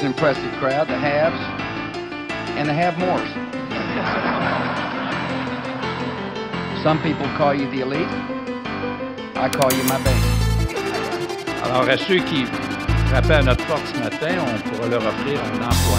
impressive crowd, the haves and the have-mores. Some people call you the elite. I call you my baby. Alors, à ceux qui frappaient à notre porte ce matin, on pourra leur offrir un emploi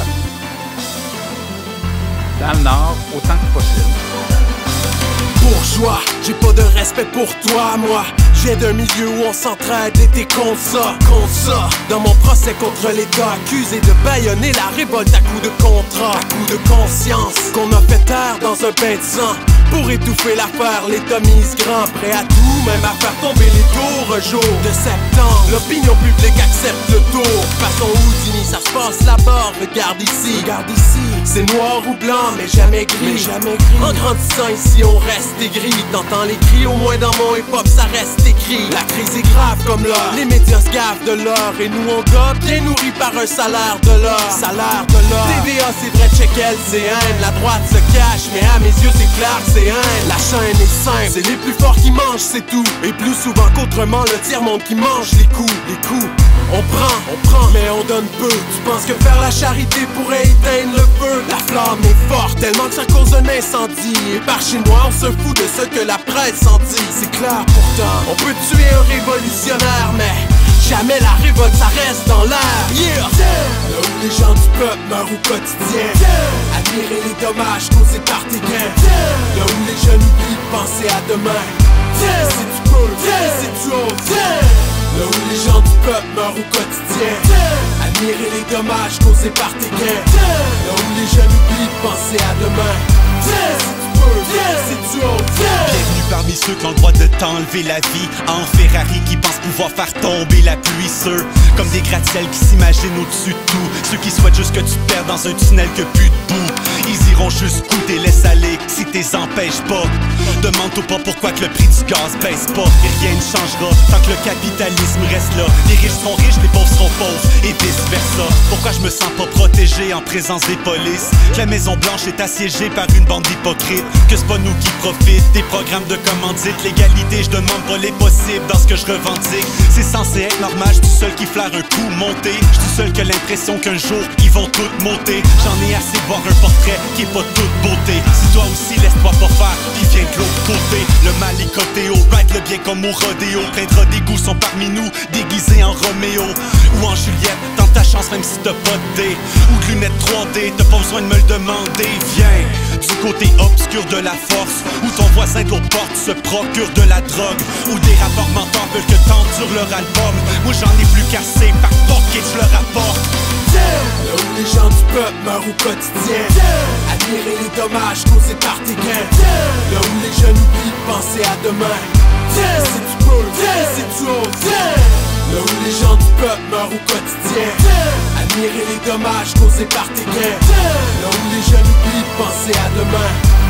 dans le Nord autant que possible. Bourgeois, j'ai pas de respect pour toi, moi. Je viens d'un milieu où on s'entraide et t'es contre ça, contre ça. Dans mon procès contre l'État, accusé de bâillonner la révolte à coups de contrat, à coups de conscience, qu'on a fait taire dans un bain de sang. Pour étouffer l'affaire, l'État mise grand, prêt à tout, même à faire tomber les tours. Jour de septembre, l'opinion publique accepte le tour. Façon Houdini, ça se passe là-bas, regarde ici, c'est noir ou blanc, mais jamais gris, En grandissant ici, on reste aigri. T'entends les cris, au moins dans mon hip-hop, ça reste écrit. La crise est grave comme l'or, les médias se gavent de l'or. Et nous on gobe, bien nourris par un salaire de l'or. TVA, c'est vrai, check LCN. La droite se cache, mais à mes yeux c'est clair, c'est haine. La chaîne est simple, c'est les plus forts qui mangent, c'est tout. Et plus souvent qu'autrement, le tiers-monde qui mange les coups. On prend, mais on donne peu. Tu penses que faire la charité pourrait éteindre le feu? La flamme est forte, tellement que ça cause un incendie. Et par chez moi, on se fout de ce que la presse en dit. C'est clair pourtant, on peut tuer un révolutionnaire, mais jamais la révolte, ça reste dans l'air. Là où les gens du peuple meurent au quotidien, admirer les dommages causés par tes gains. Là où les jeunes oublient de penser à demain. Si tu peux, si tu oses. Là où les gens du peuple meurent au quotidien, admirer les dommages causés par tes gains. Là où les jeunes oublient de penser à demain. Bienvenue parmi ceux qui ont le droit de t'enlever la vie. En Ferrari qui pensent pouvoir faire tomber la pluie. Ceux comme des gratte-ciels qui s'imaginent au-dessus de tout. Ceux qui souhaitent juste que tu te perds dans un tunnel que plus de boue. Ils iront jusqu'où t'es laisse aller si t'es empêches pas. Demande-toi pas pourquoi que le prix du gaz baisse pas. Et rien ne changera tant que le capitalisme reste là. Les riches seront riches, les pauvres seront pauvres et vice versa. Pourquoi je me sens pas protégé en présence des polices? Que la Maison Blanche est assiégée par une bande d'hypocrites. Que c'est pas nous qui profitent des programmes de commandite. L'égalité, je demande pas les possibles dans ce que je revendique. C'est censé être normal, je suis seul qui flaire un coup monté. Je suis seul qui a l'impression qu'un jour ils vont toutes monter. J'en ai assez de voir un portrait qui est pas toute beauté. Si toi aussi laisse-toi pas faire, puis viens de l'autre côté. Le mal est coté haut, ride le bien comme au rodéo. Plein de rodégoûts sont parmi nous, déguisés en Roméo ou en Juliette. Tente ta chance même si t'as pas de dé ou de lunettes 3D, t'as pas besoin de me le demander. Viens du côté obscur de la force, où ton voisin de l'autre porte se procure de la drogue, où des rapports mentants veulent que t'endures leur album. Moi j'en ai plus cassé, par pocket je leur apporte. Là où les gens du peuple meurent au quotidien, admirer les dommages causés par tes gains. Là où les jeunes oublient de penser à demain. Si tu peux, si tu oses. Là où les gens du peuple meurent au quotidien, admirer les dommages causés par tes gains. Là où les jeunes oublient de penser à demain.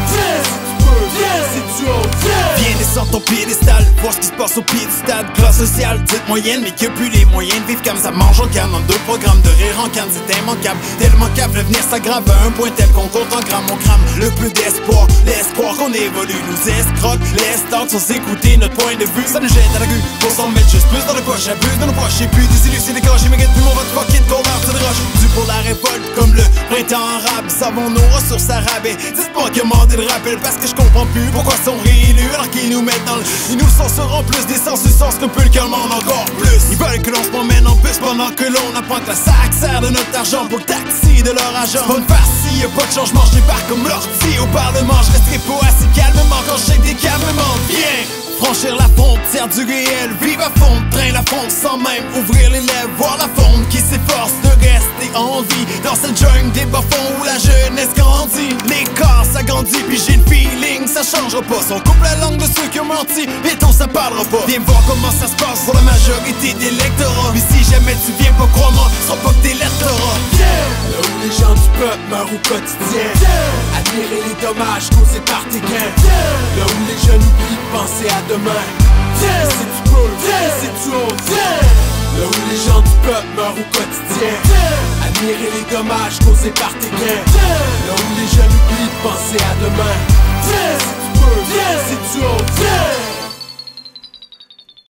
Si tu oses. Viens descendre ton piédestal, voir ce qui se passe au pied du stade. Classe sociale, dite moyenne, mais qui a plus les moyens de vivre comme ça mange en canne. En 2 programmes de rire en canne, c'est immanquable. Tellement câble, l'avenir s'aggrave à un point tel qu'on compte en grammes. On crame le peu d'espoir, l'espoir qu'on évolue. Nous escroque, laisse tente sans écouter notre point de vue. Ça nous jette à la rue, pour s'en mettre juste plus dans le poche. Abuse dans nos poches, et puis des illusions, des gars, j'ai méga plus mon vote fucking qu'on meurt, c'est de roche. Dû pour la révolte, comme le printemps arabe. Savons nos ressources à rabais. Dites pas que mordez le rappel, parce que je comprends plus pourquoi sont réélus alors qu'ils nous mettent dans le... Ils nous censurent plus d'essence, du sens qu'on peut le calmant encore plus. Ils veulent que l'on se promène en bus pendant que l'on apprend que la SAC sert de notre argent pour le taxi de leur agent. C'est pas une farce, s'il y a pas de changement, je débarque comme l'ortie au parlement. Je resterai pas assis calmement quand je check des calmement. Viens franchir la frontière du réel, vivre à fond, train la fonte sans même ouvrir les lèvres, voir la faune qui s'efforce de rester en vie dans cette jungle des bas-fonds où la jeunesse grandit. L'écart s'agrandit, puis j'ai le feeling, ça changera pas. Si on coupe la langue de ceux qui ont menti, bientôt ça parlera pas. Viens voir comment ça se passe pour la majorité des lectorats. Mais si jamais tu viens pas, crois-moi, ce sera pas que des lectorats. Là où les gens du peuple meurent au quotidien, admirer les dommages causés par tes gains. Là où les jeunes oublient de penser à demain. Si tu peux, si tu oses. Là où les gens du peuple meurent au quotidien, admirer les dommages causés par tes gains. Là où les jeunes oublient de penser à demain. Si tu peux, si tu oses.